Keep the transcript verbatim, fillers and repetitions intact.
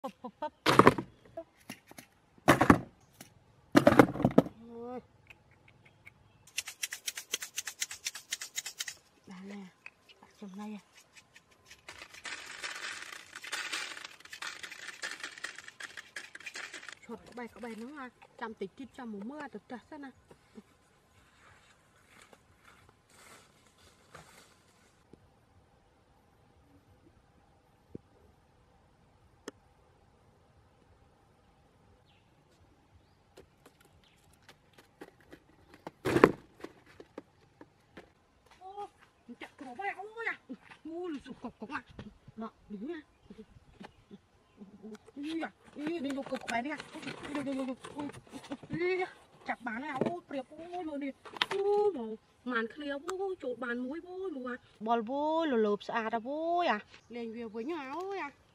Pop, pop, pop. Ôi. Đó nè, đặt trong đây à. Chột có bài có bài nó là chăm tịch chít trong mùa mưa được thật sao nè. Chạy cổ bay ôi à. Ôi sụp cọc cọc à. Đó, đứng nha. Đi à, đi đi vô cọc bài đi à. Đi đi đi đi. Chặt bán này ôi, priệp ôi rồi đi. Ôi mà màn kia ôi chỗ bàn muối ôi mà. Bol ôi lợp lợp sạ à ôi à. Lên về với nhau ôi à.